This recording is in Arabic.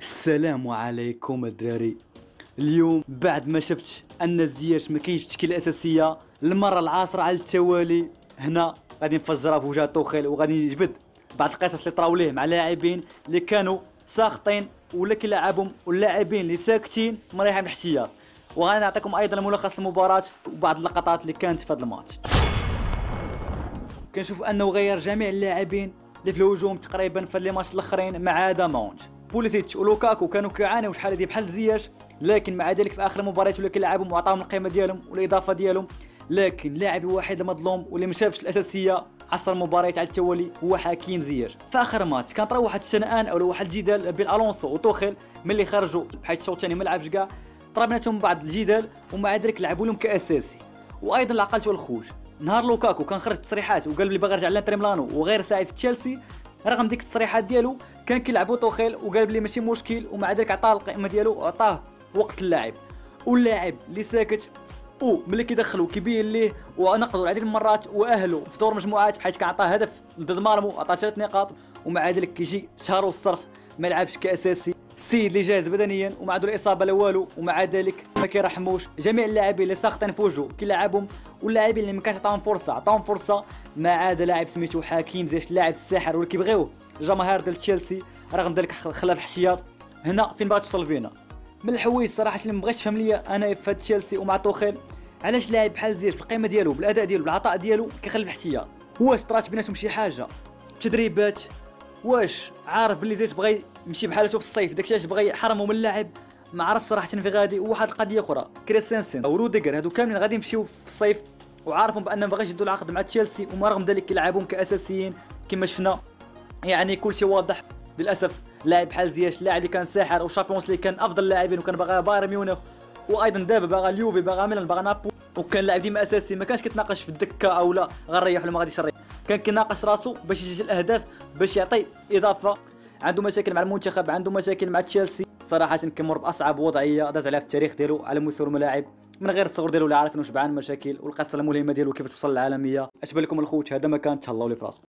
السلام عليكم الدراري. اليوم بعد ما شفت ان زياش ما كاينش التشكيله الاساسيه المره العاشره على التوالي، هنا غادي نفجرها في وجه توخيل وغادي نجبد بعض القصص اللي طراو ليه مع لاعبين اللي كانوا ساخطين ولا كيلعبهم واللاعبين اللي ساكتين مريحين بالاحتياط، وغادي نعطيكم ايضا ملخص المباراه وبعض اللقطات اللي كانت في هذا الماتش. كنشوف انه غير جميع اللاعبين اللي في الهجوم تقريبا في لي ماتش الاخرين ما عدا ماونت. بوليسيتش ولوكاكو كانوا كيعانيو شحال هادي بحال زياش، لكن مع ذلك في اخر المباريات ولا كيلعبهم وعطاهم القيمه ديالهم والاضافه ديالهم. لكن اللاعب الوحيد المظلوم واللي ما شافش الاساسيه 10 مباريات على التوالي هو حكيم زياش. في اخر ماتش كان طرا واحد الشنآن او واحد الجدال بين الونسو وتوخيل ملي خرجوا بحيث الشوط الثاني ما لعبش كاع، طرا بيناتهم بعض الجدال ومع ذلك لعبوا لهم كاساسي. وايضا العقلت والخوج نهار لوكاكو كان خرج تصريحات وقال بلي باغي يرجع لانتر ميلانو وغير ساعد في تشيلسي، رغم ديك التصريحات ديالو كان كيلعبوا توخيل وقال بلي ماشي مشكل، ومع ذلك عطاه القائمه ديالو وعطاه وقت اللاعب. واللاعب اللي ساكت ملي كيدخلوا كيبين ليه ونقدوا العديد من المرات واهله في دور مجموعات بحيث كان عطاه هدف ضد مارمو عطاه 3 نقاط، ومع ذلك كيجي شهر والصرف ما لعبش كاساسي. السيد اللي جاهز بدنيا وما عنده الاصابه لا والو، ومع ذلك ما كيرحموش جميع اللاعبين اللي ساخطين في وجهه كيلعبهم، واللاعبين اللي ما كانش عطاهم فرصه ما عدا لاعب سميتو حكيم زياش، اللاعب الساحر واللي كيبغيوه الجماهير ديال تشيلسي، رغم ذلك خلاه في الاحتياط. هنا فين باغا توصل بينا من الحوايج صراحه اللي ما بغيتش تفهم ليا انا في تشيلسي ومع توخيل، علاش لاعب بحال زياش بالقيمه ديالو بالاداء ديالو بالعطاء ديالو كيخلي في الاحتياط؟ واش طرات بيناتهم شي حاجه تدريبات؟ واش عارف بلي زياش بغى يمشي بحالته في الصيف داكشي علاش بغى يحرمه من اللعب؟ ما عرفت صراحه فين غادي. وواحد القضيه اخرى كريستنسن او روديغر هادو كاملين غادي يمشيو في الصيف وعارفهم بانهم ما بغاش يدوا العقد مع تشيلسي، وما رغم ذلك كيلعبون كاساسيين كما شفنا. يعني كل شيء واضح للاسف. لاعب بحال زياش اللاعب اللي كان ساحر وشامبيونز ليغ كان افضل اللاعبين وكان باغا بايرن ميونخ وايضا دابا باغا اليوفي باغا ميلان باغا نابولي، وكان لاعب ديما اساسي ما كانش كيتناقش في الدكه او لا غنريح ولا ما غاديش نريح، كان كيناقش راسو باش يسجل الاهداف باش يعطي اضافه. عنده مشاكل مع المنتخب، عنده مشاكل مع تشيلسي، صراحه كيمر باصعب وضعيه داز عليها في التاريخ ديالو على مستوى الملاعب، من غير الصغر ديالو اللي عارف انه شبعان مشاكل والقصه الملهمه ديالو كيفاش وصل للعالميه. اش بان لكم الخوت؟ هذا ما كان تهلاو لي في راسكم.